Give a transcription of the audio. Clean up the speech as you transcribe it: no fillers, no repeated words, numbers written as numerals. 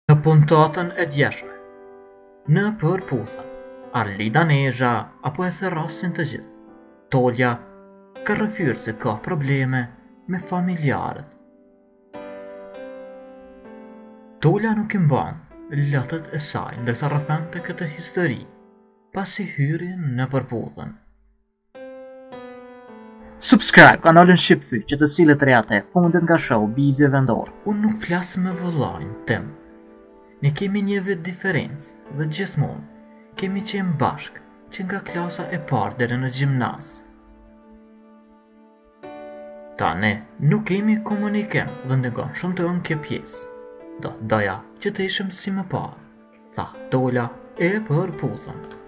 Në puntatën e djeshme, në përputhen, Arlida Nezha apo e se rastin të gjithë, Tolja ka rrëfyrë se ka probleme me familjarët. Tolja nuk i mban lotët e saj ndërsa rrëfente këtë histori, pasi hyri në përputhen. Subscribe kanalin Shqipfy që të sillet reate fundet nga showbizi vendor. Unë nuk flasë me vëllain tim. Ne kemi një vit diferencë dhe gjithmonë kemi qenë bashkë që nga klasa e parë deri në gjimnaz. Tani nuk kemi komunikim dhe ndikon shumë të kjo pjesë. Do doja që të ishim si më parë, tha Tola e përputhen.